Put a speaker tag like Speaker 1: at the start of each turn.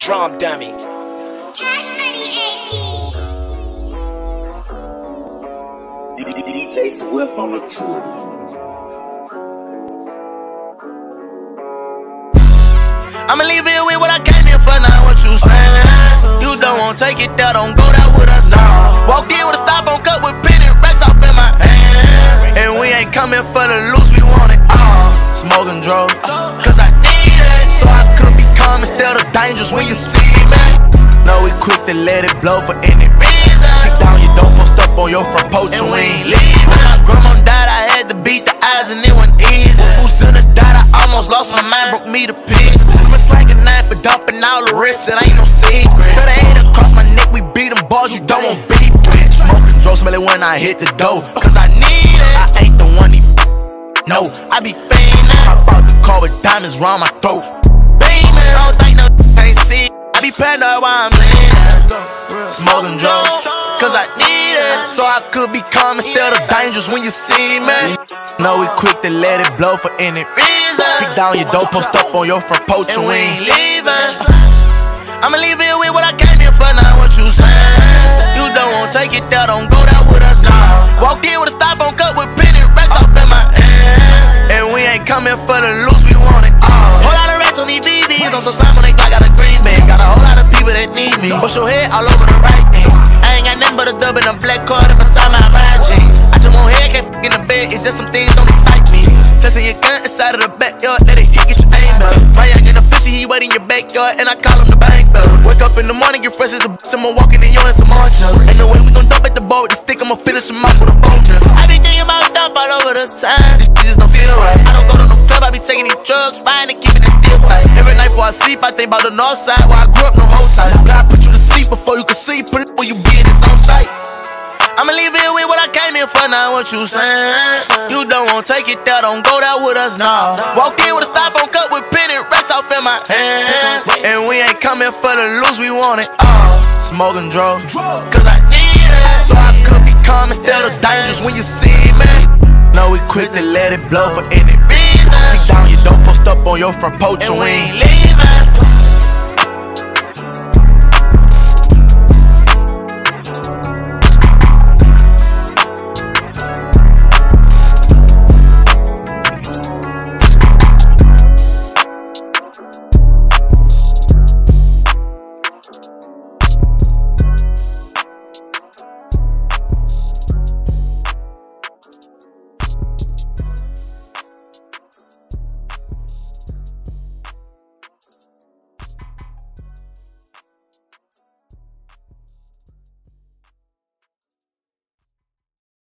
Speaker 1: Drum dummy.
Speaker 2: Cash Money AP.
Speaker 3: DJ Swift on the tour.
Speaker 4: I'ma leave it with what I came in for, not what you saying. You don't want take it there, don't go there with us now. Walked in with a styrofoam cup with penny racks off in my hands. And we ain't coming for the loose, we want it all. Smoking drugs, cause I need it. So I could be calm instead of dangerous when you see me. No, we quick to let it blow for any reason. Kick down, you don't post up on your front porch and we ain't leaving. When my grandma died, I had to beat the eyes and it wasn't easy. Who should've died, I almost lost my mind, broke me to pieces. Like a knife for dumping all the rest, it ain't no secret. Cut a head across my neck, we beat them bars, you don't want beef with. Smoking drugs, smell it when I hit the dough, cause I need it. I ain't the one he no, I be fiendin'. I bought the car with diamonds round my throat. Beamin', I don't think no ain't see. I be paranoid while I'm leanin'. Smoking drugs, cause I need it. So I could be calm instead of dangerous when you see me. No, we quick to let it blow for any reason. Kick down your door, post up on your front porch and we ain't leaving. I'ma leave it with what I came in for, not what you saying. You don't want take it there, don't go there with us now. Walked in with a styrofoam cup with penny racks off in my hands. And we ain't coming for the loose, we want it all. Whole lot of racks on these BBs, on some slime on they got a green bag. Got a whole lot of people that need me. Push your head all over the right thing. I ain't got nothing but a dub and a black card up beside my ride jeans. I just want head, can't f in the bed, it's just some things don't excite me. Testing your gun inside of the backyard, let it hit, get your aim up. My young and a fishy, he wait in your backyard, and I call him the bank fella. Wake up in the morning, get fresh as a bitch, I'ma walk in and you and some more jokes. Ain't no way we gon' dump at the boat with the stick, I'ma finish him off with a phone drill. I be thinking about dump all over the time, this shit just don't feel right. I don't go to no club, I be taking these drugs, fine and keeping it still tight. Every night before I sleep, I think about the north side, where I grew up, no whole time. God put you to sleep before you can see, put it where you be in his own sight. I'ma leave it with what I came in for, not what you saying. You don't want take it there, don't go there with us now. Walked in with a styrofoam cup with penny racks off in my hands. And we ain't coming for the loose, we want it all. Smoking drugs, cause I need it. So I could be calm instead of dangerous when you see me. No, we quick to let it blow for any reason. Kick down your door, post up on your front porch and we ain't leaving.